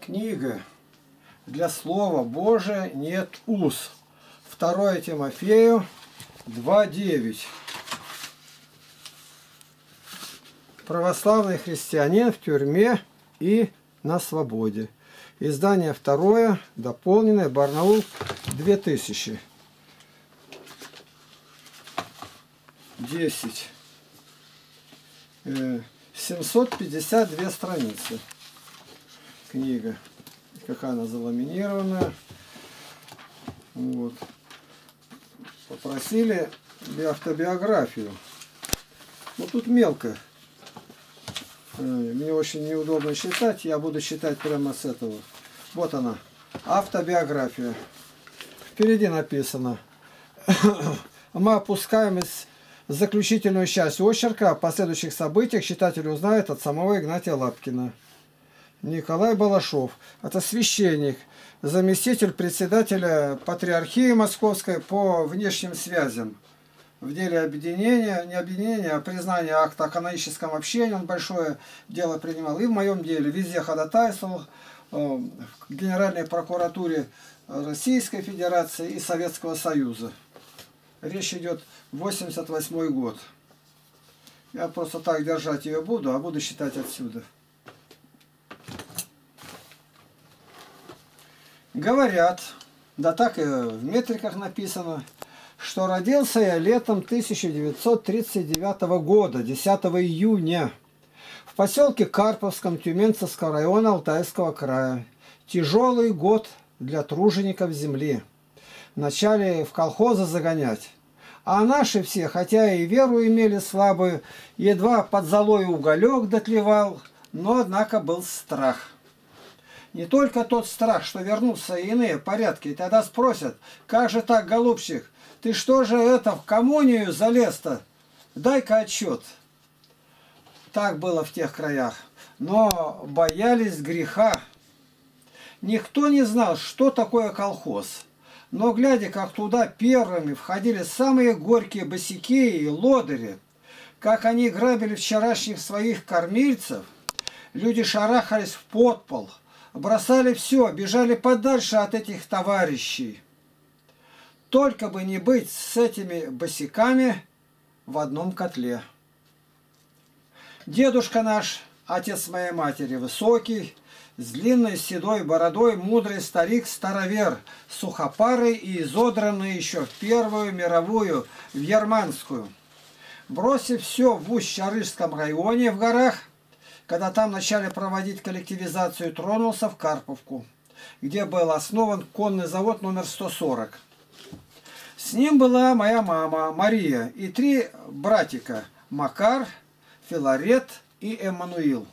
Книга «Для Слова Божия нет уз». 2 Тимофею 2:9. Православный христианин в тюрьме и на свободе. Издание 2, дополненное, Барнаул, 2000. 10. 752 страницы. Книга. Какая она заламинированная. Вот. Попросили автобиографию. Ну тут мелко. Мне очень неудобно читать. Я буду читать прямо с этого. Вот она. Автобиография. Впереди написано. Мы опускаем заключительную часть очерка. О последующих событиях читатель узнает от самого Игнатия Лапкина. Николай Балашов. Это священник, заместитель председателя Патриархии Московской по внешним связям. В деле объединения, не объединения, а признания акта о каноническом общении он большое дело принимал. И в моем деле везде ходатайствовал в Генеральной прокуратуре Российской Федерации и Советского Союза. Речь идет 88 год. Я просто так держать ее буду, а буду считать отсюда. Говорят, да так и в метриках написано, что родился я летом 1939 года, 10 июня, в поселке Карповском Тюменского района Алтайского края. Тяжелый год для тружеников земли. Вначале в колхозы загонять. А наши все, хотя и веру имели слабую, едва под золой уголек дотлевал, но однако был страх. Не только тот страх, что вернутся иные порядки, и тогда спросят, как же так, голубчик, ты что же это в коммунию залез-то? Дай-ка отчет. Так было в тех краях. Но боялись греха. Никто не знал, что такое колхоз. Но глядя, как туда первыми входили самые горькие босяки и лодыри, как они грабили вчерашних своих кормильцев, люди шарахались в подпол, бросали все, бежали подальше от этих товарищей. Только бы не быть с этими босяками в одном котле. Дедушка наш, отец моей матери, высокий, с длинной седой бородой, мудрый старик-старовер, сухопарый и изодранный еще в Первую мировую, в Ярманскую. Бросив все в Усть-Чарышском районе в горах, когда там начали проводить коллективизацию, тронулся в Карповку, где был основан конный завод номер 140. С ним была моя мама Мария и 3 братика – Макар, Филарет и Эммануил.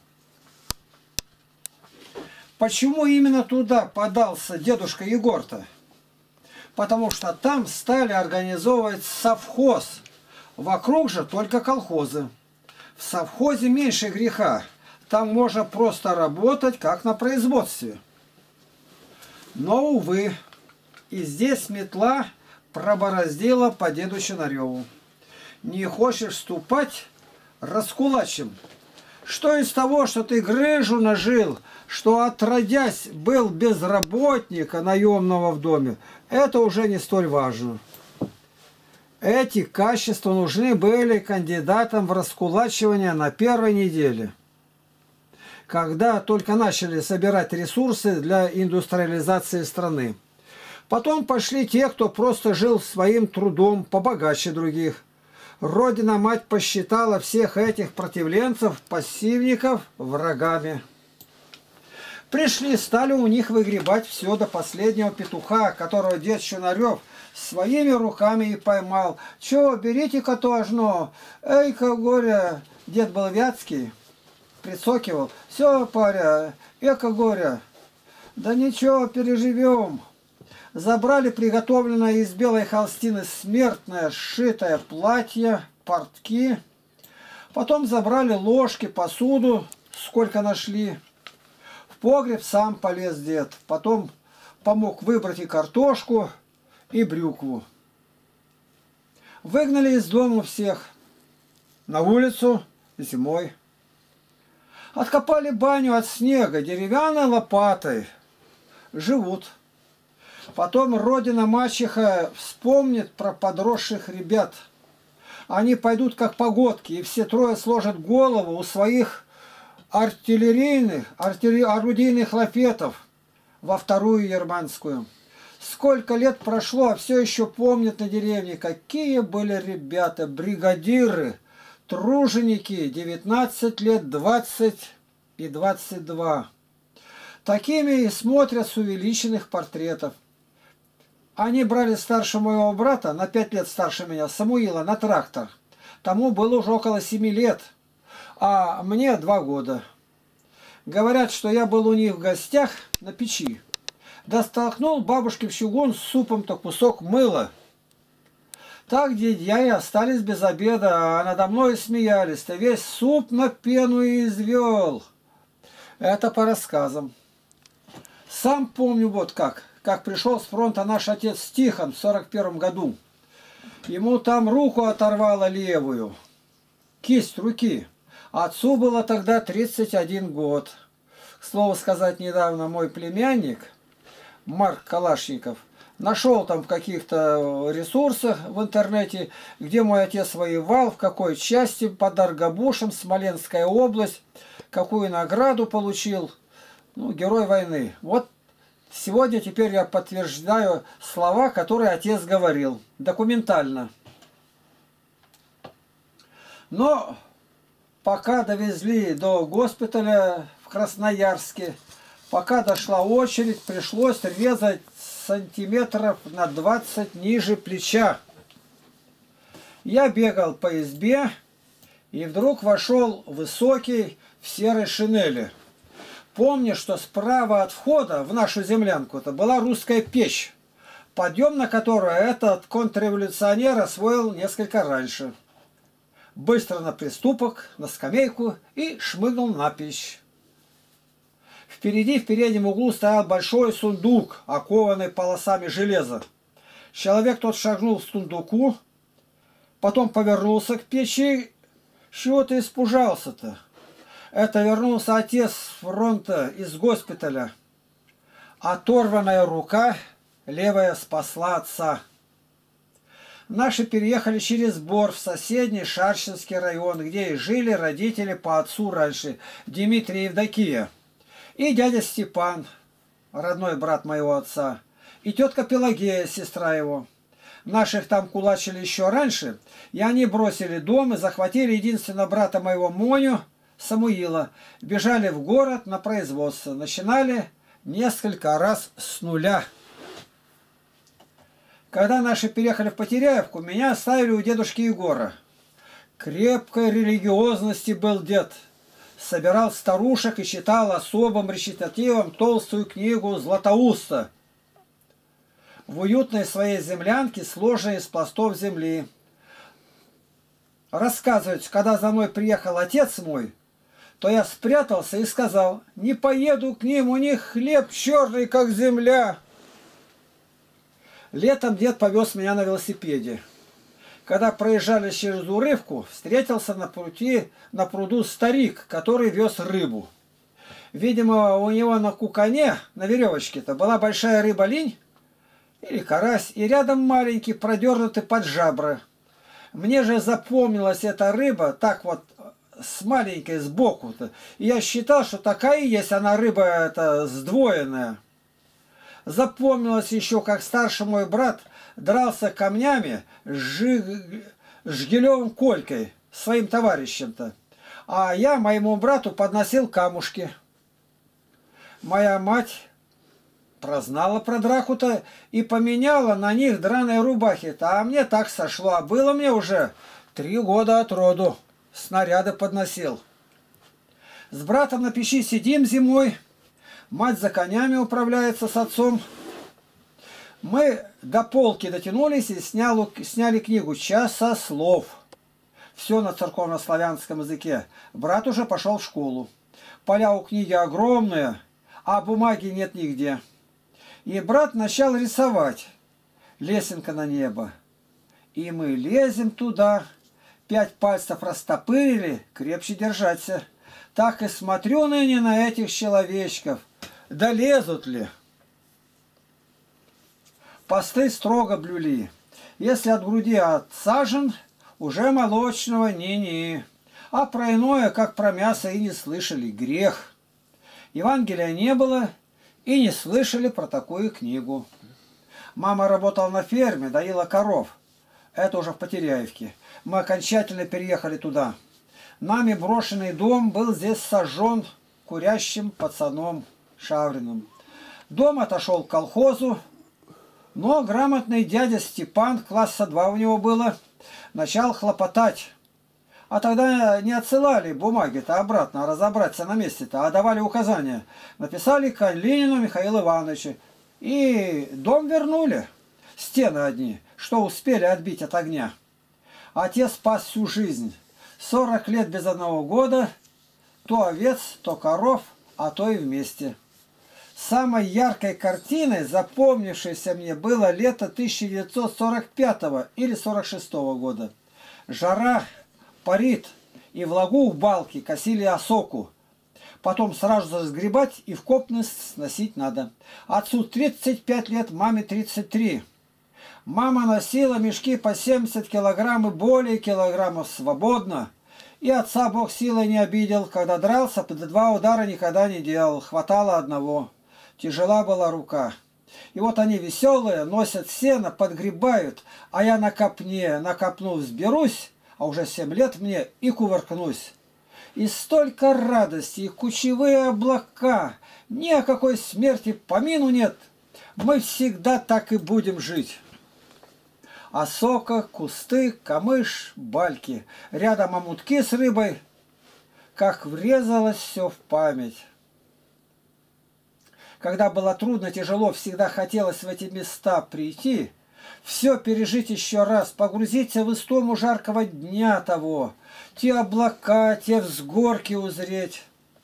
Почему именно туда подался дедушка Егор-то? Потому что там стали организовывать совхоз. Вокруг же только колхозы. В совхозе меньше греха. Там можно просто работать, как на производстве. Но, увы, и здесь метла пробороздила по деду Чинареву. Не хочешь вступать? Раскулачим. Что из того, что ты грыжу нажил, что отродясь был без работника наемного в доме, это уже не столь важно. Эти качества нужны были кандидатам в раскулачивание на первой неделе, когда только начали собирать ресурсы для индустриализации страны. Потом пошли те, кто просто жил своим трудом побогаче других. Родина-мать посчитала всех этих противленцев, пассивников, врагами. Пришли, стали у них выгребать все до последнего петуха, которого дед Чинарев своими руками и поймал. Чего, берите-ка тожно, эй-ка горе, дед был вятский, прицокивал. Все, паря, эко горе, да ничего, переживем. Забрали приготовленное из белой холстины смертное сшитое платье, портки. Потом забрали ложки, посуду, сколько нашли. В погреб сам полез дед. Потом помог выбрать и картошку, и брюкву. Выгнали из дома всех на улицу зимой. Откопали баню от снега деревянной лопатой. Живут. Потом родина-мачеха вспомнит про подросших ребят. Они пойдут как погодки, и все трое сложат голову у своих орудийных лафетов во вторую Ерманскую. Сколько лет прошло, а все еще помнят на деревне, какие были ребята, бригадиры, труженики, 19 лет, 20 и 22. Такими и смотрят с увеличенных портретов. Они брали старшего моего брата, на 5 лет старше меня, Самуила, на трактор. Тому было уже около 7 лет, а мне 2 года. Говорят, что я был у них в гостях на печи. Да столкнул бабушке в чугун с супом-то кусок мыла. Так дядья и остались без обеда, а надо мной смеялись-то. Весь суп на пену извел. Это по рассказам. Сам помню вот как пришел с фронта наш отец Тихон в 41 году. Ему там руку оторвало левую, кисть руки. Отцу было тогда 31 год. К слову сказать, недавно мой племянник Марк Калашников нашел там в каких-то ресурсах в интернете, где мой отец воевал, в какой части, под Даргобушем, Смоленская область, какую награду получил. Ну, герой войны. Вот сегодня теперь я подтверждаю слова, которые отец говорил, документально. Но пока довезли до госпиталя в Красноярске, пока дошла очередь, пришлось резать сантиметров на 20 ниже плеча. Я бегал по избе, и вдруг вошел высокий в серой шинели. Помню, что справа от входа в нашу землянку-то была русская печь, подъем на которую этот контрреволюционер освоил несколько раньше. Быстро на приступок, на скамейку и шмыгнул на печь. Впереди, в переднем углу, стоял большой сундук, окованный полосами железа. Человек тот шагнул к сундуку, потом повернулся к печи. Чего ты испужался-то? Это вернулся отец с фронта, из госпиталя. Оторванная рука, левая, спасла отца. Наши переехали через Бор в соседний Шарщинский район, где и жили родители по отцу раньше, Дмитрий и Евдокия. И дядя Степан, родной брат моего отца, и тетка Пелагея, сестра его. Наших там кулачили еще раньше, и они бросили дом и захватили единственного брата моего Моню, Самуила. Бежали в город на производство. Начинали несколько раз с нуля. Когда наши переехали в Потеряевку, меня оставили у дедушки Егора. Крепкой религиозности был дед. Собирал старушек и читал особым речитативом толстую книгу Златоуста в уютной своей землянке, сложенной из пластов земли. Рассказывать, когда за мной приехал отец мой, то я спрятался и сказал: не поеду к ним, у них хлеб черный, как земля. Летом дед повез меня на велосипеде. Когда проезжали через урывку, встретился на пруду старик, который вез рыбу. Видимо, у него на кукане, на веревочке-то, была большая рыба-линь или карась, и рядом маленький, продернутый под жабры. Мне же запомнилась эта рыба так вот с маленькой сбоку-то. И я считал, что такая и есть она, рыба эта сдвоенная. Запомнилось еще, как старший мой брат дрался камнями с Жгилевым Колькой, своим товарищем-то. А я моему брату подносил камушки. Моя мать прознала про драку-то и поменяла на них драные рубахи-то. А мне так сошло. А было мне уже 3 года от роду. Снаряды подносил. С братом на печи сидим зимой. Мать за конями управляется с отцом. Мы до полки дотянулись и сняли книгу «Часа слов». Все на церковно-славянском языке. Брат уже пошел в школу. Поля у книги огромные, а бумаги нет нигде. И брат начал рисовать. Лесенка на небо. И мы лезем туда. 5 пальцев растопырили, крепче держаться. Так и смотрю ныне на этих человечков, да лезут ли. Посты строго блюли. Если от груди отсажен, уже молочного ни-ни. А про иное, как про мясо, и не слышали. Грех. Евангелия не было, и не слышали про такую книгу. Мама работала на ферме, доила коров. Это уже в Потеряевке. Мы окончательно переехали туда. Нами брошенный дом был здесь сожжен курящим пацаном Шавриным. Дом отошел к колхозу, но грамотный дядя Степан, класса 2 у него было, начал хлопотать. А тогда не отсылали бумаги-то обратно, разобраться на месте-то, а давали указания. Написали Калинину Михаилу Ивановичу. И дом вернули. Стены одни, что успели отбить от огня. Отец спас всю жизнь. 40 лет без 1 года. То овец, то коров, а то и вместе. Самой яркой картиной, запомнившейся мне, было лето 1945 или 46 года. Жара, парит, и в лагу в балке косили осоку. Потом сразу разгребать и в копность сносить надо. Отцу 35 лет, маме 33. Мама носила мешки по 70 килограмм и более килограммов свободно. И отца Бог силой не обидел. Когда дрался, под 2 удара никогда не делал. Хватало одного. Тяжела была рука. И вот они веселые, носят сено, подгребают, а я на копне, на копну взберусь, а уже 7 лет мне, и кувыркнусь. И столько радости, и кучевые облака, ни о какой смерти помину нет. Мы всегда так и будем жить. Осока, кусты, камыш, бальки. Рядом омутки с рыбой. Как врезалось все в память. Когда было трудно, тяжело, всегда хотелось в эти места прийти, все пережить еще раз, погрузиться в истому жаркого дня того, те облака, те взгорки узреть.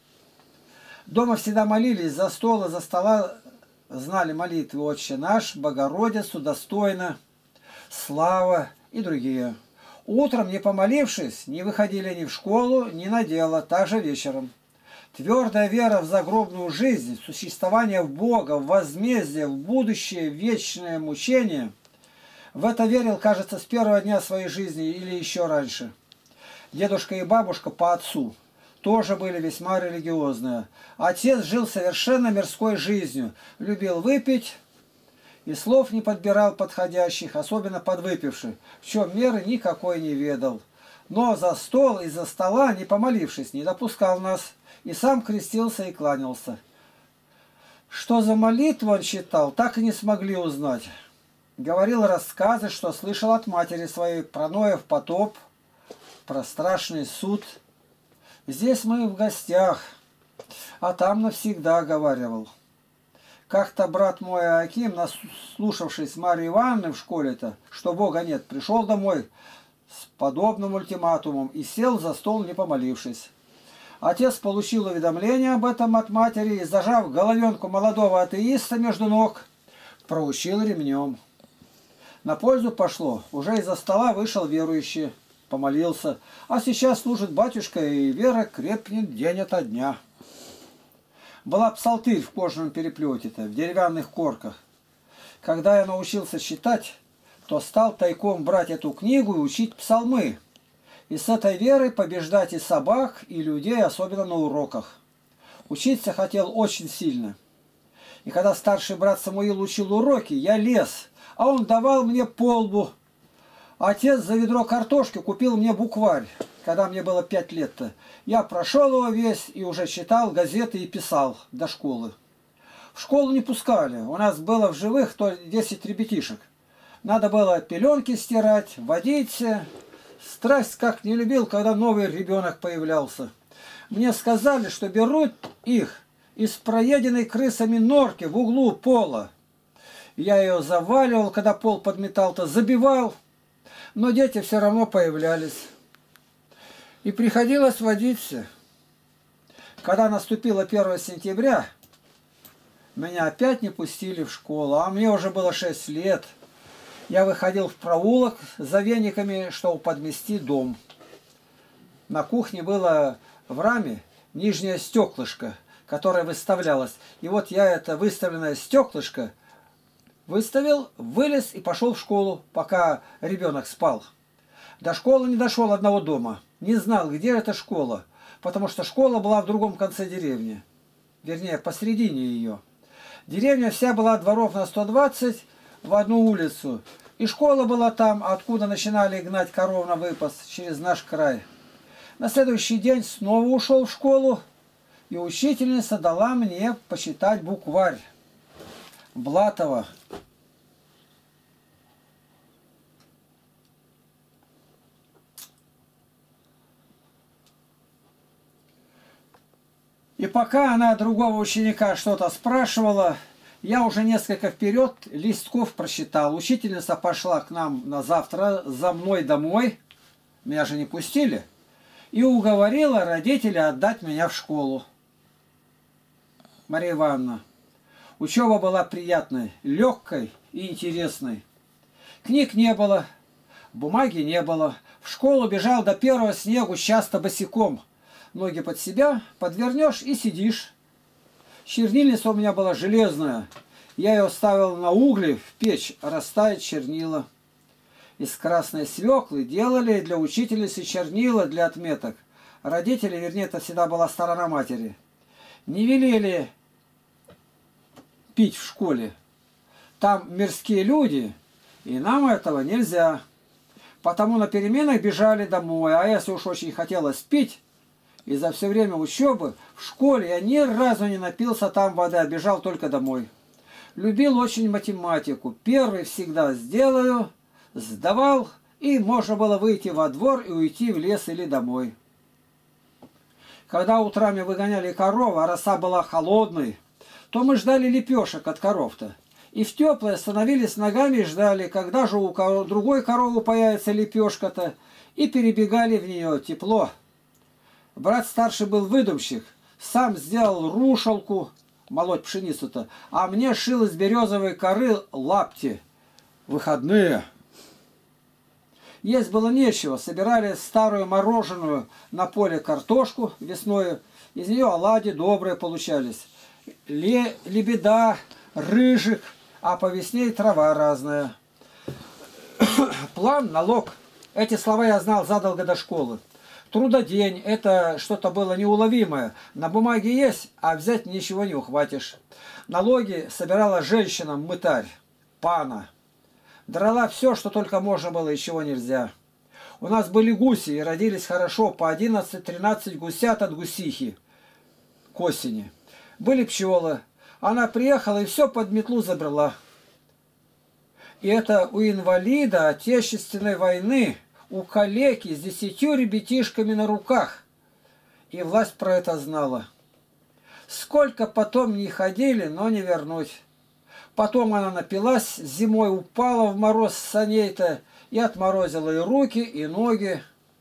Дома всегда молились за стола, за стола, знали молитвы «Отче наш», «Богородицу», «Достойно», «Слава» и другие. Утром, не помолившись, не выходили ни в школу, ни на дело, также вечером. Твердая вера в загробную жизнь, существование в Бога, в возмездие, в будущее, вечное мучение. В это верил, кажется, с первого дня своей жизни или еще раньше. Дедушка и бабушка по отцу тоже были весьма религиозные. Отец жил совершенно мирской жизнью, любил выпить и слов не подбирал подходящих, особенно подвыпивших, в чем меры никакой не ведал. Но за стол и за стола, не помолившись, не допускал нас. И сам крестился и кланялся. Что за молитву он читал, так и не смогли узнать. Говорил рассказы, что слышал от матери своей про Ноев потоп, про страшный суд. Здесь мы в гостях, а там навсегда говаривал. Как-то брат мой Аким, наслушавшись Марьи Ивановны в школе-то, что Бога нет, пришел домой с подобным ультиматумом и сел за стол, не помолившись. Отец получил уведомление об этом от матери и, зажав головенку молодого атеиста между ног, проучил ремнем. На пользу пошло. Уже из-за стола вышел верующий, помолился. А сейчас служит батюшка, и вера крепнет день ото дня. Была псалтырь в кожаном переплете-то, в деревянных корках. Когда я научился читать, то стал тайком брать эту книгу и учить псалмы. И с этой верой побеждать и собак, и людей, особенно на уроках. Учиться хотел очень сильно. И когда старший брат Самуил учил уроки, я лез, а он давал мне по лбу. Отец за ведро картошки купил мне букварь, когда мне было 5 лет-то. Я прошел его весь и уже читал газеты и писал до школы. В школу не пускали, у нас было в живых то 10 ребятишек. Надо было пеленки стирать, водиться. Страсть как не любил, когда новый ребенок появлялся. Мне сказали, что берут их из проеденной крысами норки в углу пола. Я ее заваливал, когда пол подметал-то, забивал, но дети все равно появлялись. И приходилось водиться. Когда наступило 1 сентября, меня опять не пустили в школу, а мне уже было 6 лет. Я выходил в проулок за вениками, чтобы подмести дом. На кухне было в раме нижнее стеклышко, которое выставлялось. И вот я это выставленное стеклышко выставил, вылез и пошел в школу, пока ребенок спал. До школы не дошел одного дома. Не знал, где эта школа, потому что школа была в другом конце деревни. Вернее, посередине ее. Деревня вся была дворов на 120 в одну улицу. И школа была там, откуда начинали гнать коров на выпас, через наш край. На следующий день снова ушел в школу, и учительница дала мне почитать букварь Блатова. И пока она другого ученика что-то спрашивала, я уже несколько вперед листков прочитал. Учительница пошла к нам на завтра за мной домой, меня же не пустили, и уговорила родителей отдать меня в школу. Мария Ивановна, учеба была приятной, легкой и интересной. Книг не было, бумаги не было. В школу бежал до первого снегу часто босиком. Ноги под себя подвернешь и сидишь. Чернильница у меня была железная. Я ее ставил на угли в печь, растает чернила. Из красной свеклы делали для учительницы чернила для отметок. Родители, вернее, это всегда была сторона матери, не велели пить в школе. Там мирские люди, и нам этого нельзя. Потому на переменах бежали домой. А если уж очень хотелось пить, и за все время учебы в школе я ни разу не напился там воды, а бежал только домой. Любил очень математику. Первый всегда сделаю, сдавал, и можно было выйти во двор и уйти в лес или домой. Когда утрами выгоняли корову, а роса была холодной, то мы ждали лепешек от коров-то. И в теплое становились ногами и ждали, когда же у другой коровы появится лепешка-то, и перебегали в нее тепло. Брат старший был выдумщик, сам сделал рушалку, молоть пшеницу-то, а мне шил из березовой коры лапти. Выходные. Есть было нечего, собирали старую мороженую на поле картошку весною, из нее оладьи добрые получались. Лебеда, рыжик, а по весне и трава разная. План, налог. Эти слова я знал задолго до школы. Трудодень – это что-то было неуловимое. На бумаге есть, а взять ничего не ухватишь. Налоги собирала женщина-мытарь, пана. Драла все, что только можно было и чего нельзя. У нас были гуси, и родились хорошо, по 11-13 гусят от гусихи к осени. Были пчелы. Она приехала и все под метлу забрала. И это у инвалида Отечественной войны, у калеки с 10 ребятишками на руках. И власть про это знала. Сколько потом не ходили, но не вернуть. Потом она напилась, зимой упала в мороз с саней-то и отморозила и руки, и ноги.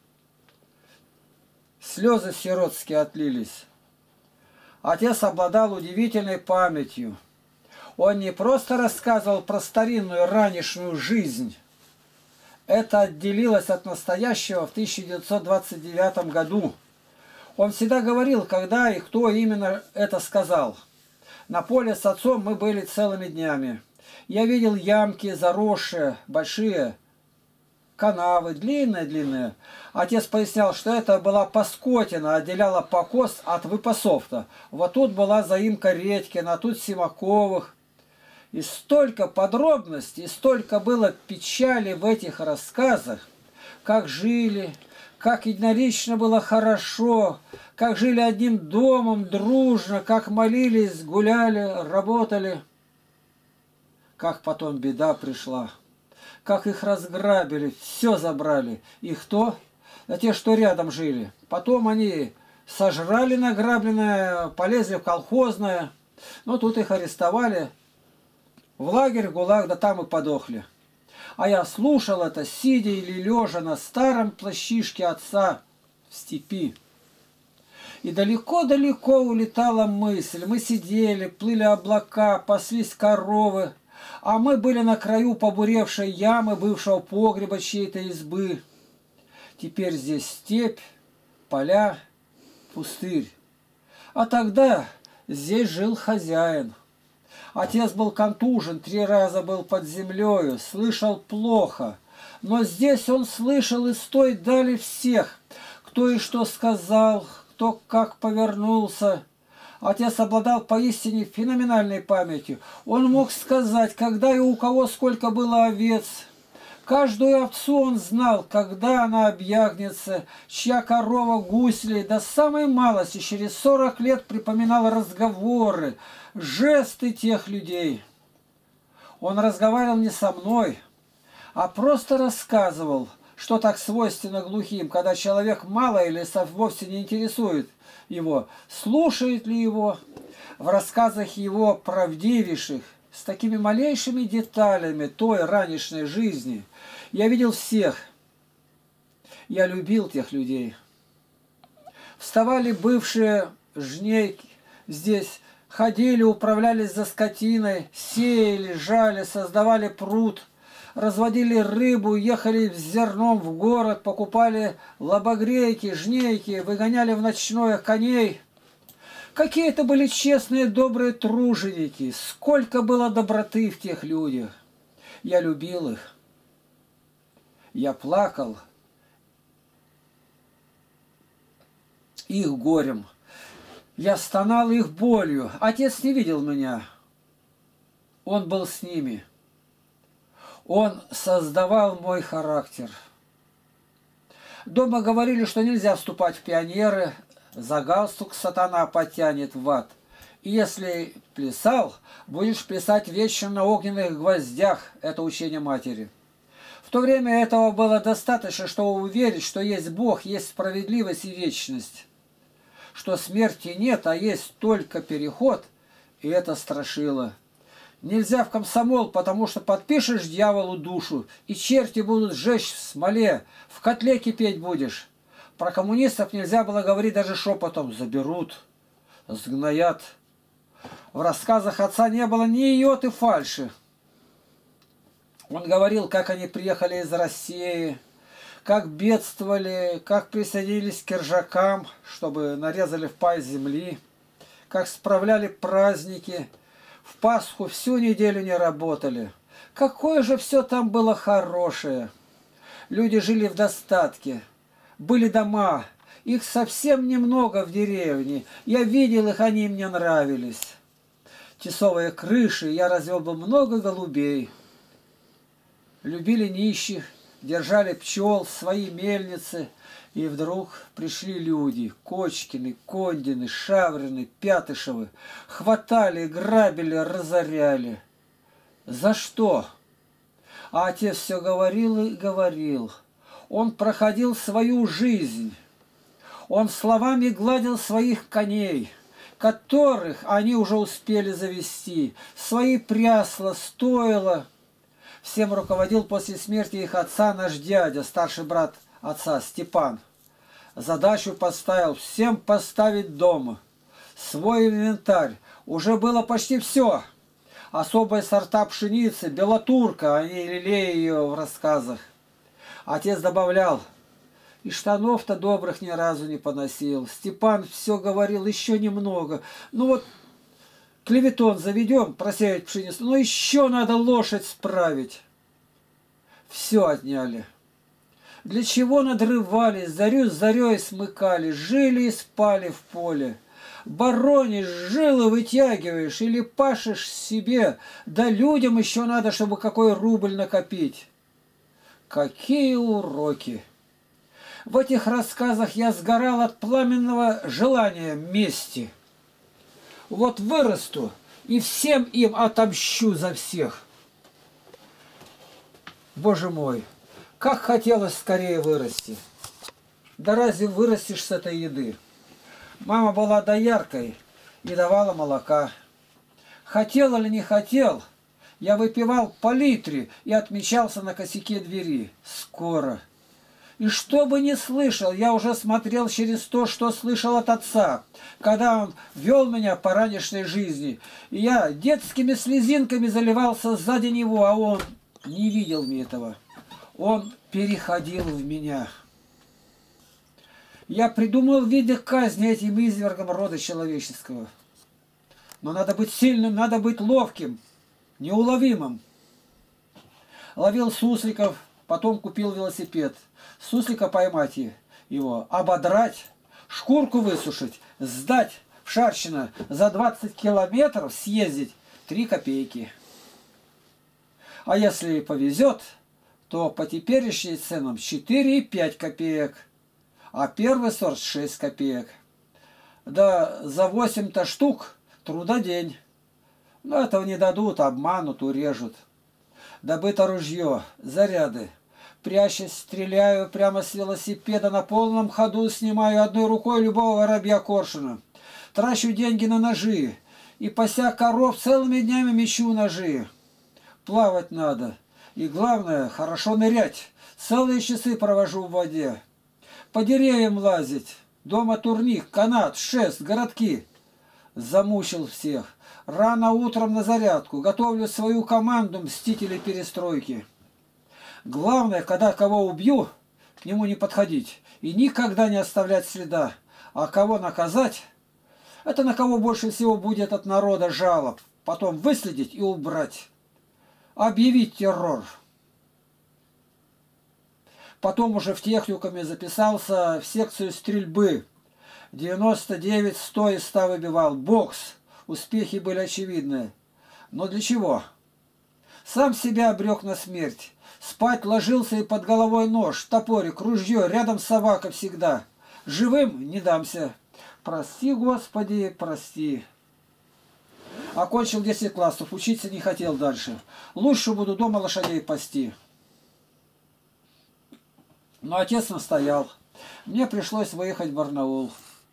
Слезы сиротские отлились. Отец обладал удивительной памятью. Он не просто рассказывал про старинную ранешную жизнь. Это отделилось от настоящего в 1929 году. Он всегда говорил, когда и кто именно это сказал. На поле с отцом мы были целыми днями. Я видел ямки, заросшие, большие, канавы, длинные-длинные. Отец пояснял, что это была паскотина, отделяла покос от выпасов-то. Вот тут была заимка Редькина, а тут Симаковых. И столько подробностей, и столько было печали в этих рассказах, как жили, как единолично было хорошо, как жили одним домом, дружно, как молились, гуляли, работали. Как потом беда пришла, как их разграбили, все забрали. И кто? Да те, что рядом жили. Потом они сожрали награбленное, полезли в колхозное, но тут их арестовали. В лагерь, в ГУЛАГ, да там и подохли. А я слушал это, сидя или лежа на старом плащишке отца в степи. И далеко-далеко улетала мысль. Мы сидели, плыли облака, паслись коровы, а мы были на краю побуревшей ямы бывшего погреба чьей-то избы. Теперь здесь степь, поля, пустырь. А тогда здесь жил хозяин. Отец был контужен, 3 раза был под землею, слышал плохо. Но здесь он слышал из той дали всех, кто и что сказал, кто как повернулся. Отец обладал поистине феноменальной памятью. Он мог сказать, когда и у кого сколько было овец. Каждую овцу он знал, когда она объягнется, чья корова гусли, до самой малости через 40 лет припоминал разговоры, жесты тех людей. Он разговаривал не со мной, а просто рассказывал, что так свойственно глухим, когда человек мало или вовсе не интересует его, слушает ли его. В рассказах его правдивейших, с такими малейшими деталями той ранешней жизни, я видел всех. Я любил тех людей. Вставали бывшие жнейки здесь, ходили, управлялись за скотиной, сеяли, жали, создавали пруд, разводили рыбу, ехали с зерном в город, покупали лобогрейки, жнейки, выгоняли в ночное коней. Какие это были честные, добрые труженики, сколько было доброты в тех людях. Я любил их. Я плакал их горем. Я стонал их болью. Отец не видел меня. Он был с ними. Он создавал мой характер. Дома говорили, что нельзя вступать в пионеры, за галстук сатана потянет в ад. И если плясал, будешь плясать вечно на огненных гвоздях. Это учение матери. В то время этого было достаточно, чтобы уверить, что есть Бог, есть справедливость и вечность. Что смерти нет, а есть только переход, и это страшило. Нельзя в комсомол, потому что подпишешь дьяволу душу, и черти будут сжечь в смоле, в котле кипеть будешь. Про коммунистов нельзя было говорить даже шепотом. Заберут, сгноят. В рассказах отца не было ни йоты фальши. Он говорил, как они приехали из России, как бедствовали, как присоединились к киржакам, чтобы нарезали в пай земли, как справляли праздники, в Пасху всю неделю не работали. Какое же все там было хорошее! Люди жили в достатке, были дома, их совсем немного в деревне. Я видел их, они мне нравились. Тесовые крыши, я развел бы много голубей. Любили нищих, держали пчел, свои мельницы. И вдруг пришли люди, Кочкины, Кондины, Шаврины, Пятышевы, хватали, грабили, разоряли. За что? А отец все говорил и говорил. Он проходил свою жизнь. Он словами гладил своих коней, которых они уже успели завести, свои прясла, стойла. Всем руководил после смерти их отца наш дядя, старший брат отца Степан. Задачу поставил всем поставить дома. Свой инвентарь. Уже было почти все. Особые сорта пшеницы, белотурка, они лелея ее в рассказах. Отец добавлял, и штанов-то добрых ни разу не поносил. Степан все говорил, еще немного. Ну вот, клеветон заведем, просеять пшеницу, но еще надо лошадь справить. Все отняли. Для чего надрывались, зарю с зарей смыкали, жили и спали в поле. Боронишь, жилы вытягиваешь или пашешь себе, да людям еще надо, чтобы какой рубль накопить. Какие уроки! В этих рассказах я сгорал от пламенного желания мести. Вот вырасту и всем им отомщу за всех. Боже мой, как хотелось скорее вырасти. Да разве вырастешь с этой еды? Мама была дояркой и давала молока. Хотел или не хотел, я выпивал по литре и отмечался на косяке двери. Скоро. И что бы ни слышал, я уже смотрел через то, что слышал от отца, когда он вел меня по ранешней жизни. И я детскими слезинками заливался сзади него, а он не видел мне этого. Он переходил в меня. Я придумал виды казни этим извергам рода человеческого. Но надо быть сильным, надо быть ловким, неуловимым. Ловил сусликов, потом купил велосипед. Суслика поймать его, ободрать, шкурку высушить, сдать в Шарщино, за 20 километров съездить 3 копейки. А если повезет, то по теперешним ценам 4,5 копеек, а первый сорт 6 копеек. Да за 8-то штук трудодень. Но этого не дадут, обманут, урежут. Добыто ружье, заряды. Прячась, стреляю прямо с велосипеда, на полном ходу снимаю одной рукой любого воробья-коршуна. Трачу деньги на ножи и, пася коров, целыми днями мечу ножи. Плавать надо. И главное, хорошо нырять. Целые часы провожу в воде. По деревьям лазить. Дома турник, канат, шест, городки. Замучил всех. Рано утром на зарядку. Готовлю свою команду мстителей перестройки. Главное, когда кого убью, к нему не подходить. И никогда не оставлять следа. А кого наказать, это на кого больше всего будет от народа жалоб. Потом выследить и убрать. Объявить террор. Потом уже в техникуме записался в секцию стрельбы. 99, 100 из 100 выбивал. Бокс. Успехи были очевидны. Но для чего? Сам себя обрек на смерть. Спать ложился и под головой нож, топорик, ружье, рядом собака всегда. Живым не дамся. Прости, Господи, прости. Окончил 10 классов, учиться не хотел дальше. Лучше буду дома лошадей пасти. Но отец настоял. Мне пришлось выехать в Барнаул.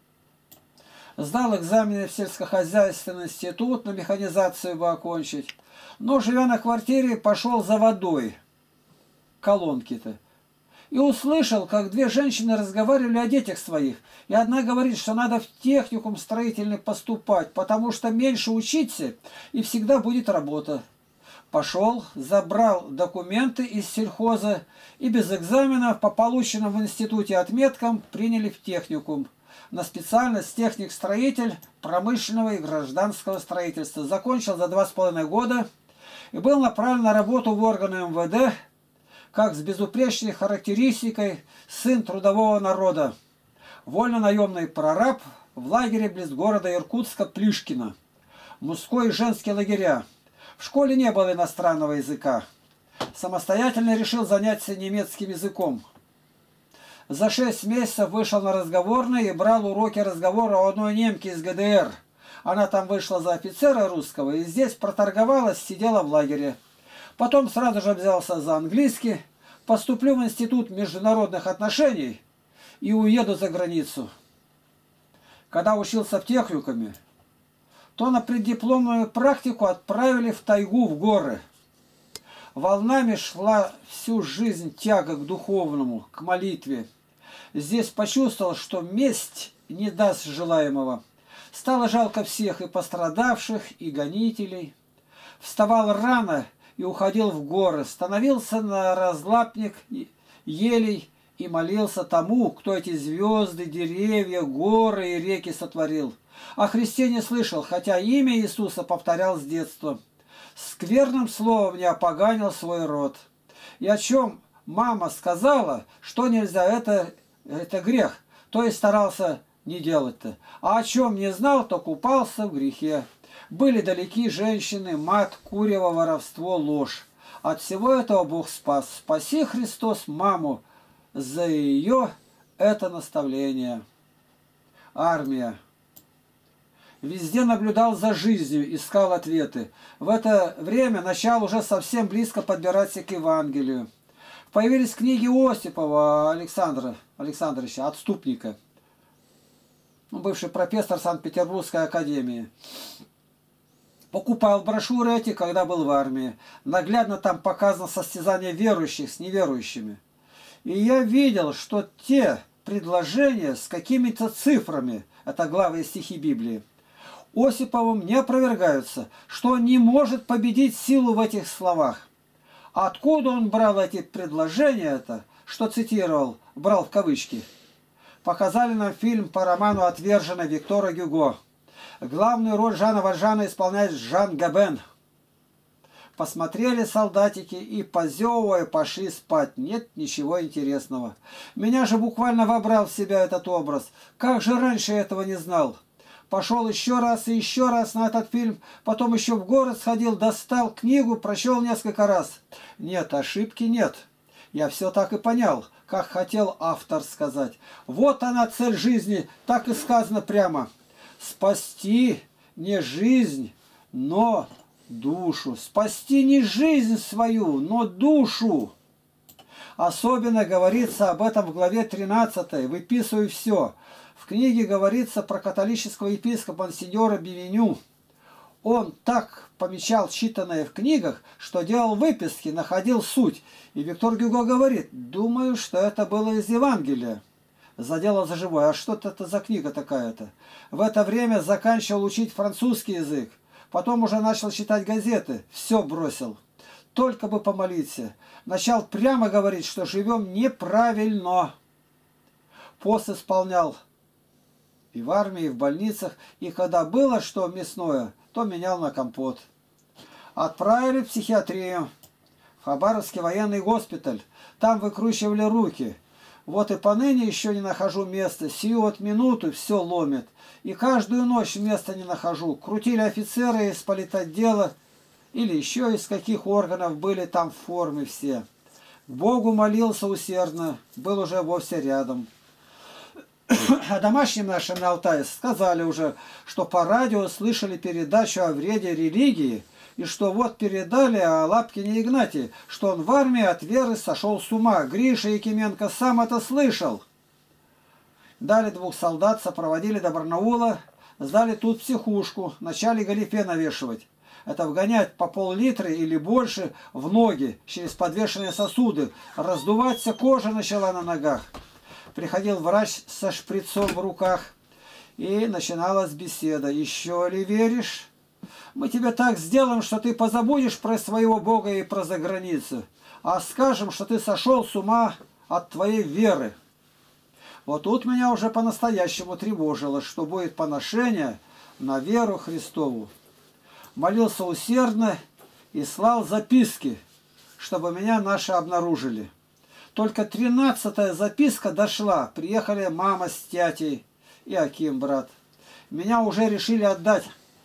Сдал экзамены в сельскохозяйственный институт, на механизацию бы окончить. Но, живя на квартире, пошел за водой. Колонки-то. И услышал, как две женщины разговаривали о детях своих. И одна говорит, что надо в техникум строительный поступать, потому что меньше учиться и всегда будет работа. Пошел, забрал документы из сельхоза и без экзаменов по полученным в институте отметкам приняли в техникум. На специальность техник-строитель промышленного и гражданского строительства. Закончил за 2,5 года и был направлен на работу в органы МВД, как с безупречной характеристикой сын трудового народа. Вольно-наемный прораб в лагере близ города Иркутска Плишкино. Мужской и женский лагеря. В школе не было иностранного языка. Самостоятельно решил заняться немецким языком. За 6 месяцев вышел на разговорный и брал уроки разговора у одной немки из ГДР. Она там вышла за офицера русского и здесь проторговалась, сидела в лагере. Потом сразу же взялся за английский, поступлю в институт международных отношений и уеду за границу. Когда учился в техникуме, то на преддипломную практику отправили в тайгу, в горы. Волнами шла всю жизнь тяга к духовному, к молитве. Здесь почувствовал, что месть не даст желаемого. Стало жалко всех, и пострадавших, и гонителей. Вставал рано и уходил в горы, становился на разлапник елей и молился тому, кто эти звезды, деревья, горы и реки сотворил. О Христе не слышал, хотя имя Иисуса повторял с детства. Скверным словом не опоганил свой род. И о чем мама сказала, что нельзя, это грех, то и старался не делать-то. А о чем не знал, то купался в грехе. Были далеки женщины, мат, курево, воровство, ложь. От всего этого Бог спас. Спаси, Христос, маму за ее это наставление. Армия. Везде наблюдал за жизнью, искал ответы. В это время начал уже совсем близко подбираться к Евангелию. Появились книги Осипова Александра Александровича, отступника. Бывший профессор Санкт-Петербургской академии. Покупал брошюры эти, когда был в армии. Наглядно там показано состязание верующих с неверующими. И я видел, что те предложения с какими-то цифрами, это главные стихи Библии, Осиповым не опровергаются, что он не может победить силу в этих словах. Откуда он брал эти предложения-то, что цитировал, брал в кавычки? Показали нам фильм по роману «Отверженный» Виктора Гюго. Главную роль Жана Вальжана исполняет Жан Габен. Посмотрели солдатики и, позевывая, пошли спать. Нет ничего интересного. Меня же буквально вобрал в себя этот образ. Как же раньше этого не знал? Пошел еще раз и еще раз на этот фильм, потом еще в город сходил, достал книгу, прочел несколько раз. Нет, ошибки нет. Я все так и понял, как хотел автор сказать. Вот она цель жизни, так и сказано прямо. Спасти не жизнь, но душу. Спасти не жизнь свою, но душу. Особенно говорится об этом в главе 13, выписываю все. В книге говорится про католического епископа Монсеньора Бивеню. Он так помечал читанное в книгах, что делал выписки, находил суть. И Виктор Гюго говорит, думаю, что это было из Евангелия. Задело за живое. А что это за книга такая-то? В это время заканчивал учить французский язык. Потом уже начал читать газеты. Все бросил. Только бы помолиться. Начал прямо говорить, что живем неправильно. Пост исполнял и в армии, и в больницах. И когда было что мясное, то менял на компот. Отправили в психиатрию. В Хабаровский военный госпиталь. Там выкручивали руки. Вот и поныне еще не нахожу места. Сию от минуту все ломит. И каждую ночь места не нахожу. Крутили офицеры из политотдела или еще из каких органов были там в форме все. К Богу молился усердно. Был уже вовсе рядом. А домашним нашим на Алтае сказали уже, что по радио слышали передачу о вреде религии, и что вот передали о Лапкине Игнатии, что он в армии от веры сошел с ума. Гриша Якименко сам это слышал. Дали 2 солдат, сопроводили до Барнаула, сдали тут психушку, начали галифе навешивать. Это вгонять по пол-литра или больше в ноги через подвешенные сосуды. Раздуваться кожа начала на ногах. Приходил врач со шприцом в руках, и начиналась беседа. «Еще ли веришь? Мы тебе так сделаем, что ты позабудешь про своего Бога и про заграницу, а скажем, что ты сошел с ума от твоей веры». Вот тут меня уже по-настоящему тревожило, что будет поношение на веру Христову. Молился усердно и слал записки, чтобы меня наши обнаружили. Только 13-я записка дошла. Приехали мама с тятей и Аким, брат. Меня уже решили отдать.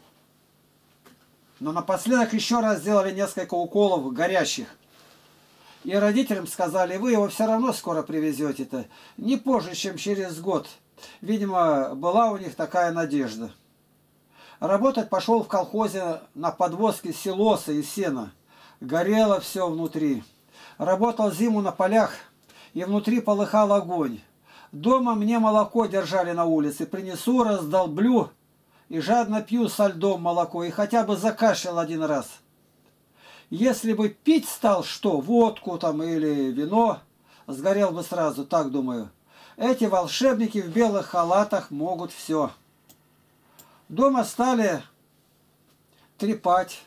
Но напоследок еще раз сделали несколько уколов горящих. И родителям сказали, вы его все равно скоро привезете-то. Не позже, чем через год. Видимо, была у них такая надежда. Работать пошел в колхозе на подвозке силоса и сена. Горело все внутри. Работал зиму на полях, и внутри полыхал огонь. Дома мне молоко держали на улице. Принесу, раздолблю, и жадно пью со льдом молоко, и хотя бы закашлял 1 раз. Если бы пить стал что, водку там или вино, сгорел бы сразу, так думаю. Эти волшебники в белых халатах могут все. Дома стали трепать.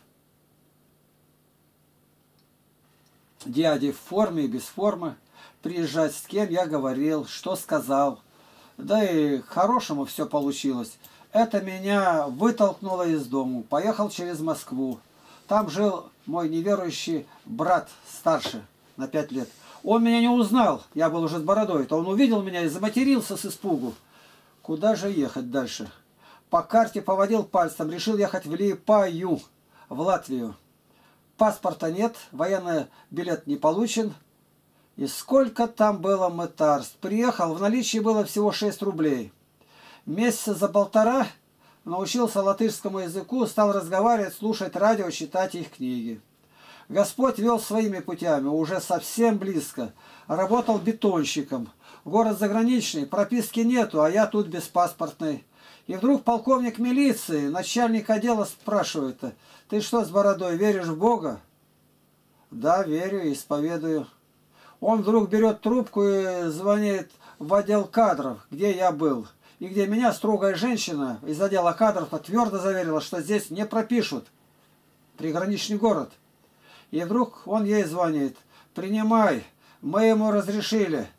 Дяди в форме и без формы. Приезжать с кем я говорил, что сказал. Да и к хорошему все получилось. Это меня вытолкнуло из дому. Поехал через Москву. Там жил мой неверующий брат старше на 5 лет. Он меня не узнал. Я был уже с бородой. То он увидел меня и заматерился с испугу. Куда же ехать дальше? По карте поводил пальцем. Решил ехать в Лиепаю, в Латвию. Паспорта нет, военный билет не получен. И сколько там было мытарств. Приехал, в наличии было всего 6 рублей. Месяца за 1,5 научился латышскому языку, стал разговаривать, слушать радио, читать их книги. Господь вел своими путями, уже совсем близко. Работал бетонщиком. Город заграничный, прописки нету, а я тут беспаспортный. И вдруг полковник милиции, начальник отдела спрашивает, ты что с бородой, веришь в Бога? Да, верю, исповедую. Он вдруг берет трубку и звонит в отдел кадров, где я был. И где меня строгая женщина из отдела кадров твердо заверила, что здесь не пропишут. Приграничный город. И вдруг он ей звонит. Принимай, мы ему разрешили.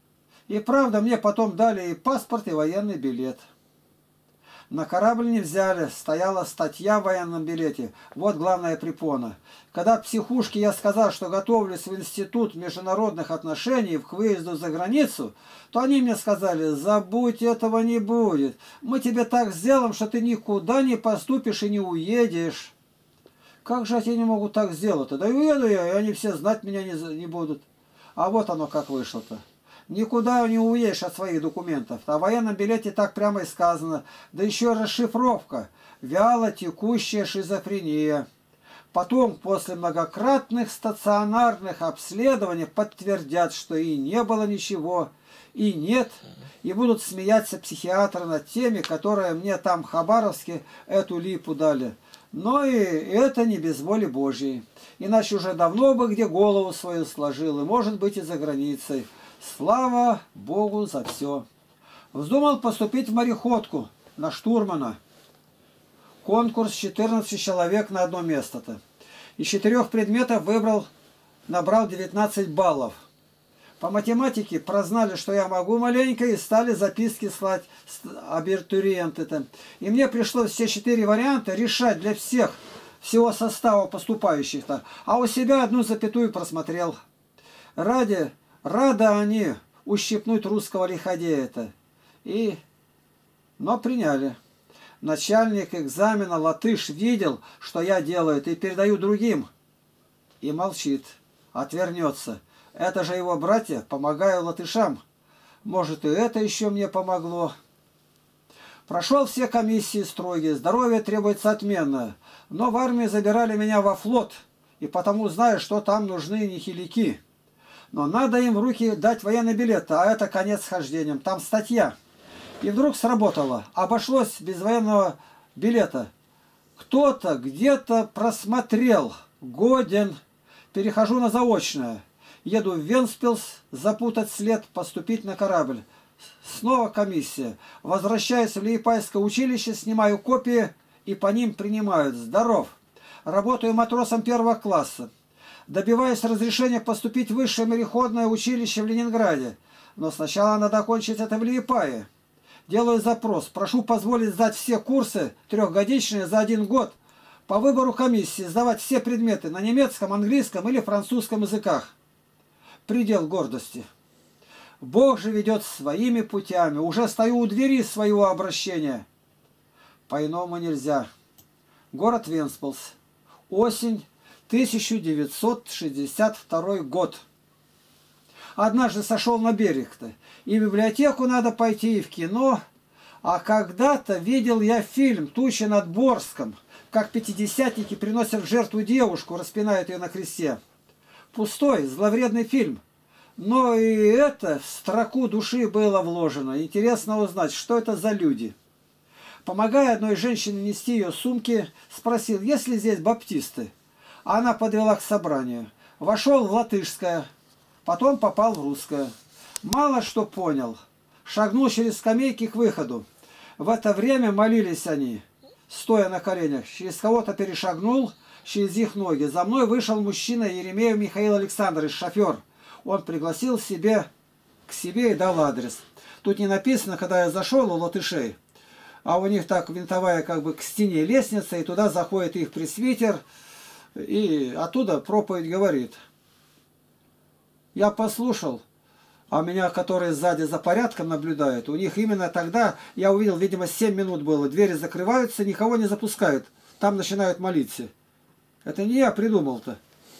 И правда, мне потом дали и паспорт, и военный билет. На корабль не взяли, стояла статья в военном билете. Вот главная препона. Когда в психушке я сказал, что готовлюсь в институт международных отношений к выезду за границу, то они мне сказали: забудь, этого не будет. Мы тебе так сделаем, что ты никуда не поступишь и не уедешь. Как же они не могут так сделать-то? Да и уеду я, и они все знать меня не будут. А вот оно как вышло-то. Никуда не уедешь от своих документов. А в военном билете так прямо и сказано. Да еще расшифровка. Вяло текущая шизофрения. Потом, после многократных стационарных обследований, подтвердят, что и не было ничего, и нет, и будут смеяться психиатры над теми, которые мне там в Хабаровске эту липу дали. Но и это не без воли Божьей. Иначе уже давно бы где голову свою сложил, и, может быть, и за границей. Слава Богу за все. Вздумал поступить в мореходку на штурмана. Конкурс 14 человек на одно место-то. Из 4 предметов набрал 19 баллов. По математике прознали, что я могу маленько, и стали записки слать абитуриенты-то. И мне пришлось все 4 варианта решать для всего состава поступающих-то. А у себя 1 запятую просмотрел. Рады они ущипнуть русского лиходея-то. Но приняли. Начальник экзамена латыш видел, что я делаю, и передаю другим. И молчит, отвернется. Это же его братья, помогаю латышам. Может, и это еще мне помогло. Прошел все комиссии строгие, здоровье требуется отменное. Но в армии забирали меня во флот, и потому знаю, что там нужны нихилики. Но надо им в руки дать военный билет, а это конец схождением. Там статья. И вдруг сработало. Обошлось без военного билета. Кто-то где-то просмотрел. Годен. Перехожу на заочное. Еду в Венспилс, запутать след, поступить на корабль. Снова комиссия. Возвращаюсь в Лиепайское училище, снимаю копии, и по ним принимают. Здоров. Работаю матросом 1 класса. Добиваюсь разрешения поступить в высшее мореходное училище в Ленинграде. Но сначала надо окончить это в Лиепае. Делаю запрос. Прошу позволить сдать все курсы 3-годичные за 1 год. По выбору комиссии сдавать все предметы на немецком, английском или французском языках. Предел гордости. Бог же ведет своими путями. Уже стою у двери своего обращения. По-иному нельзя. Город Венспилс. Осень. 1962 год. Однажды сошел на берег-то. И в библиотеку надо пойти, и в кино. А когда-то видел я фильм «Тучи над Борском», как пятидесятники приносят в жертву девушку, распинают ее на кресте. Пустой, зловредный фильм. Но и это в строку души было вложено. Интересно узнать, что это за люди. Помогая одной женщине нести ее сумки, спросил, есть ли здесь баптисты. Она подвела к собранию. Вошел в латышское, потом попал в русское. Мало что понял. Шагнул через скамейки к выходу. В это время молились они, стоя на коленях. Через кого-то перешагнул, через их ноги. За мной вышел мужчина Еремеев Михаил Александрович, шофер. Он пригласил к себе и дал адрес. Тут не написано, когда я зашел у латышей, а у них так винтовая как бы к стене лестница, и туда заходит их пресвитер, и оттуда проповедь говорит. Я послушал, а меня, которые сзади за порядком наблюдают, у них именно тогда, я увидел, видимо, 7 минут было, двери закрываются, никого не запускают, там начинают молиться. Это не я придумал-то.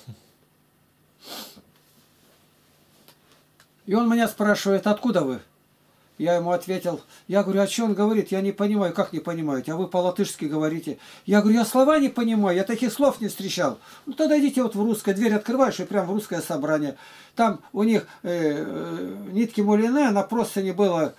И он меня спрашивает, откуда вы? Я ему ответил, я говорю, о чем он говорит? Я не понимаю. Как не понимаете? А вы по-латышски говорите. Я говорю, я слова не понимаю, я таких слов не встречал. Ну тогда идите вот в русское, дверь открываешь и прям в русское собрание. Там у них нитки мулины, она просто не была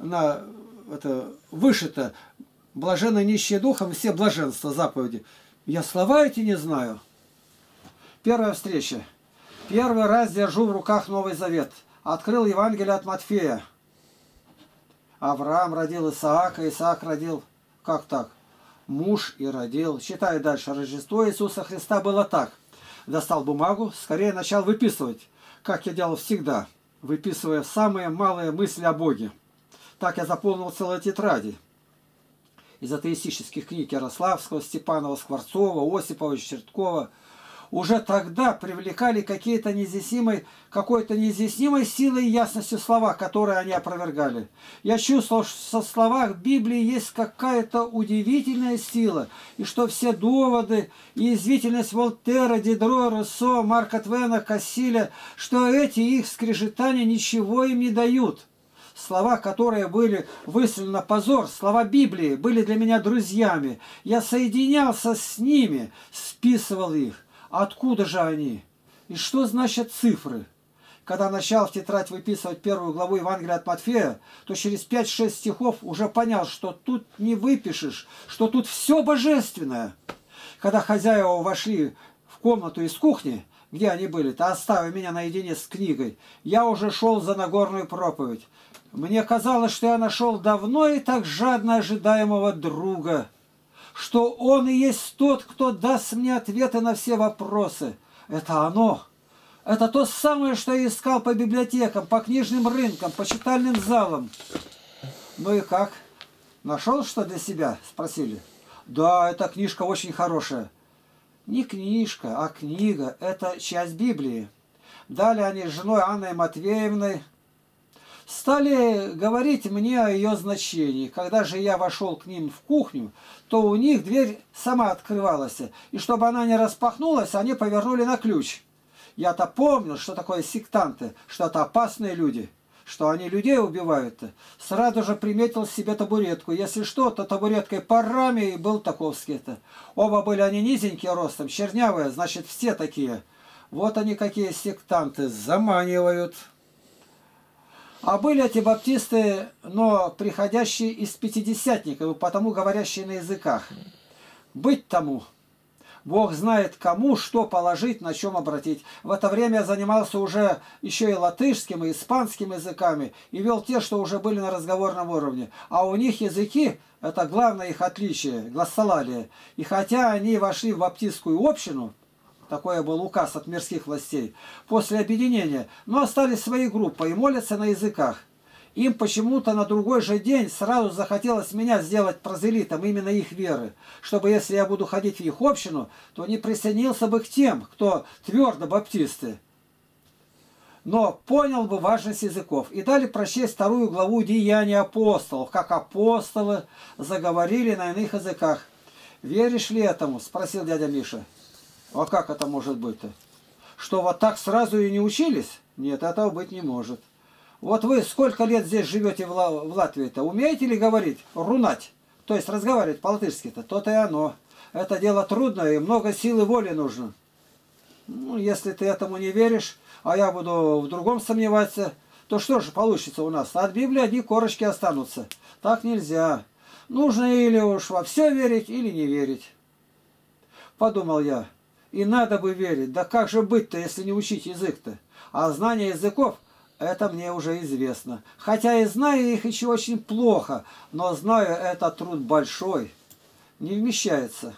вышита. Блаженно нищие духом, все блаженства, заповеди. Я слова эти не знаю. Первая встреча. Первый раз держу в руках Новый Завет. Открыл Евангелие от Матфея. Авраам родил Исаака, Исаак родил... Как так? Муж и родил. Читай дальше. Рождество Иисуса Христа было так. Достал бумагу, скорее начал выписывать, как я делал всегда. выписывая самые малые мысли о Боге. Так я заполнил целые тетради из атеистических книг Ярославского, Степанова, Скворцова, Осипова, Черткова. Уже тогда привлекали какой-то неизъяснимой силой и ясностью слова, которые они опровергали. Я чувствовал, что в словах Библии есть какая-то удивительная сила, и что все доводы и язвительность Волтера, Дидро, Руссо, Марка Твена, Кассиля, что эти их скрежетания ничего им не дают. Слова, которые были выставлены на позор, слова Библии, были для меня друзьями. Я соединялся с ними, списывал их. Откуда же они? И что значат цифры? Когда начал в тетрадь выписывать первую главу Евангелия от Матфея, то через 5-6 стихов уже понял, что тут не выпишешь, что тут все божественное. Когда хозяева вошли в комнату из кухни, где они были-то, оставив меня наедине с книгой, я уже шел за Нагорную проповедь. Мне казалось, что я нашел давно и так жадно ожидаемого друга, что он и есть тот, кто даст мне ответы на все вопросы. Это оно. Это то самое, что я искал по библиотекам, по книжным рынкам, по читальным залам. Ну и как? Нашел что для себя? Спросили. Да, эта книжка очень хорошая. Не книжка, а книга. Это часть Библии. Далее они с женой Анной Матвеевной стали говорить мне о ее значении. Когда же я вошел к ним в кухню, то у них дверь сама открывалась. И чтобы она не распахнулась, они повернули на ключ. Я-то помнил, что такое сектанты, что это опасные люди, что они людей убивают. Сразу же приметил себе табуретку. Если что, то табуреткой по раме и был таковский-то. Оба были они низенькие ростом, чернявые, значит, все такие. Вот они какие сектанты, заманивают. А были эти баптисты, но приходящие из пятидесятников, потому говорящие на языках. Быть тому. Бог знает, кому что положить, на чем обратить. В это время я занимался уже еще и латышским, и испанским языками, и вел те, что уже были на разговорном уровне. А у них языки, это главное их отличие, глоссолалия. И хотя они вошли в баптистскую общину, такой был указ от мирских властей, после объединения, но остались своей группой и молятся на языках. Им почему-то на другой же день сразу захотелось меня сделать прозелитом именно их веры, чтобы если я буду ходить в их общину, то не присоединился бы к тем, кто твердо баптисты, но понял бы важность языков. И дали прочесть 2 главу Деяний апостолов, как апостолы заговорили на иных языках. «Веришь ли этому?» – спросил дядя Миша. А как это может быть-то? Что вот так сразу и не учились? Нет, этого быть не может. Вот вы сколько лет здесь живете в Латвии-то? Умеете ли говорить? Рунать? То есть разговаривать по-латышски-то? То-то и оно. Это дело трудное и много сил и воли нужно. Ну, если ты этому не веришь, а я буду в другом сомневаться, то что же получится у нас? От Библии одни корочки останутся. Так нельзя. Нужно или уж во все верить, или не верить. Подумал я. И надо бы верить. Да как же быть-то, если не учить язык-то? А знание языков, это мне уже известно. Хотя и знаю их еще очень плохо, но знаю, это труд большой. Не вмещается.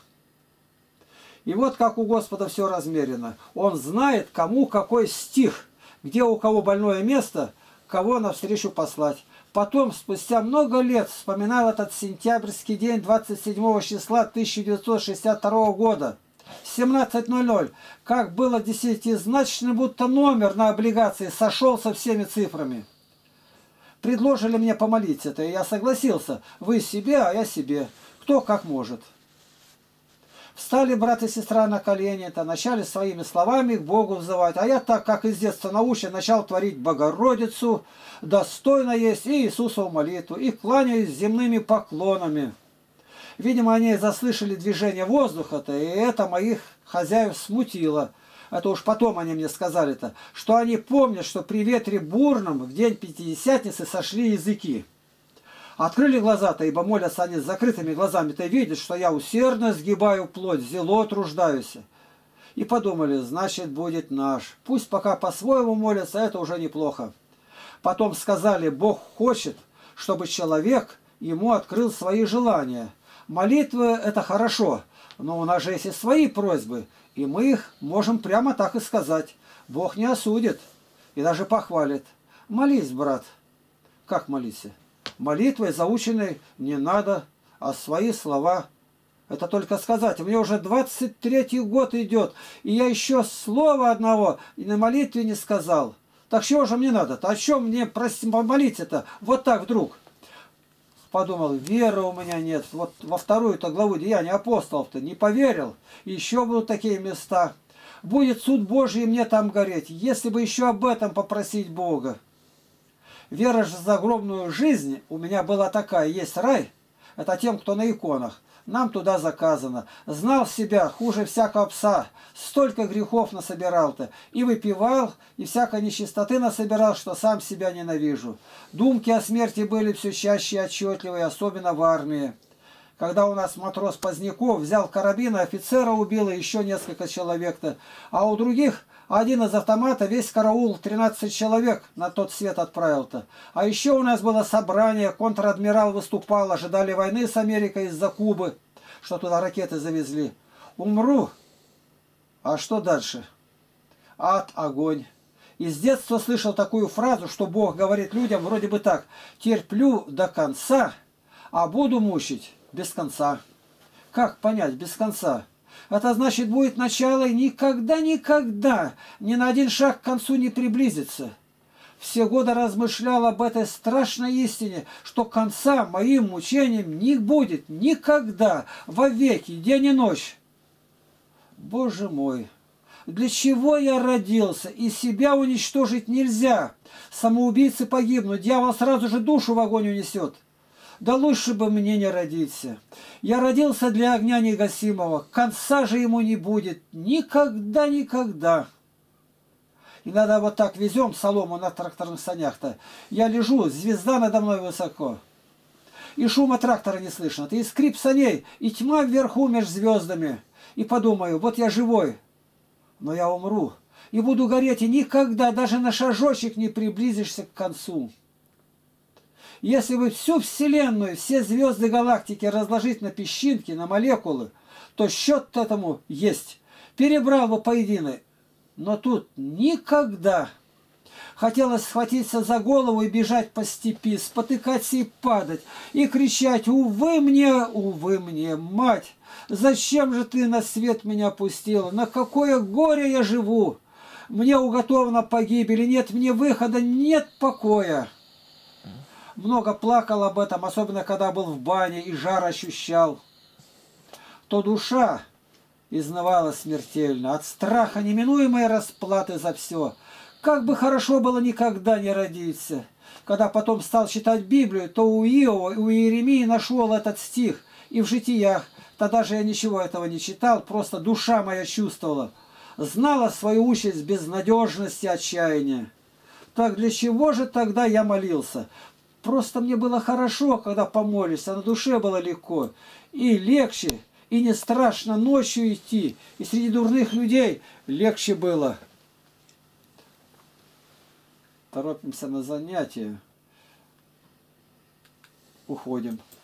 И вот как у Господа все размерено. Он знает, кому какой стих, где у кого больное место, кого навстречу послать. Потом, спустя много лет, вспоминал этот сентябрьский день 27 числа 1962 года. 17:00, как было десятизначный, будто номер на облигации сошел со всеми цифрами. Предложили мне помолиться это, и я согласился. Вы себе, а я себе. Кто как может. Встали брат и сестра на колени-то, начали своими словами к Богу взывать. А я так, как из детства научен, начал творить Богородицу, достойно есть и Иисусову молитву, и кланяюсь земными поклонами. Видимо, они заслышали движение воздуха-то, и это моих хозяев смутило. Это уж потом они мне сказали-то, что они помнят, что при ветре бурном в день Пятидесятницы сошли языки. Открыли глаза-то, ибо молятся они с закрытыми глазами-то, и видят, что я усердно сгибаю плоть, зело труждаюсь. И подумали, значит, будет наш. Пусть пока по-своему молятся, это уже неплохо. Потом сказали, Бог хочет, чтобы человек ему открыл свои желания. Молитва – это хорошо, но у нас же есть и свои просьбы, и мы их можем прямо так и сказать. Бог не осудит и даже похвалит. Молись, брат. Как молиться? Молитвой заученной не надо, а свои слова. Это только сказать. Мне уже 23-й год идет, и я еще слова одного и на молитве не сказал. Так чего же мне надо-то? О чем мне молиться-то? Вот так вдруг. Подумал, веры у меня нет. Вот во вторую-то главу Деяния апостолов-то не поверил. Еще будут такие места. Будет суд Божий, и мне там гореть. Если бы еще об этом попросить Бога. Вера же в загробную жизнь у меня была такая. Есть рай. Это тем, кто на иконах. Нам туда заказано. Знал себя хуже всякого пса. Столько грехов насобирал-то. И выпивал, и всякой нечистоты насобирал, что сам себя ненавижу. Думки о смерти были все чаще и отчетливые, особенно в армии. Когда у нас матрос Поздняков взял карабин, офицера убил и еще несколько человек-то. А у других один из автомата весь караул 13 человек на тот свет отправил-то. А еще у нас было собрание, контр-адмирал выступал, ожидали войны с Америкой из-за Кубы, что туда ракеты завезли. Умру. А что дальше? Ад, огонь. И с детства слышал такую фразу, что Бог говорит людям вроде бы так: терплю до конца, а буду мучить без конца. Как понять без конца? Это значит, будет начало и никогда ни на один шаг к концу не приблизится. Все годы размышлял об этой страшной истине, что конца моим мучениям не будет никогда, вовеки, день и ночь. Боже мой, для чего я родился? И себя уничтожить нельзя. Самоубийцы погибнут, дьявол сразу же душу в огонь унесет. Да лучше бы мне не родиться. Я родился для огня негасимого. Конца же ему не будет. Никогда. Иногда вот так везем солому на тракторных санях-то. Я лежу, звезда надо мной высоко. И шума трактора не слышно. И скрип саней, и тьма вверху меж звездами. И подумаю, вот я живой, но я умру. И буду гореть, и никогда даже на шажочек не приблизишься к концу. Если бы всю Вселенную, все звезды галактики разложить на песчинки, на молекулы, то счет этому есть. Перебрал бы поедино. Но тут никогда. Хотелось схватиться за голову и бежать по степи, спотыкаться и падать, и кричать: увы мне, мать! Зачем же ты на свет меня пустила? На какое горе я живу? Мне уготована погибель, нет мне выхода, нет покоя. Много плакал об этом, особенно когда был в бане и жар ощущал. То душа изнывала смертельно от страха неминуемой расплаты за все. Как бы хорошо было никогда не родиться. Когда потом стал читать Библию, то у Иова и у Иеремии нашел этот стих. И в житиях, тогда же я ничего этого не читал, просто душа моя чувствовала. Знала свою участь безнадежности, отчаяния. Так для чего же тогда я молился? Просто мне было хорошо, когда помолишься, на душе было легко. И легче, и не страшно ночью идти. И среди дурных людей легче было. Торопимся на занятия. Уходим.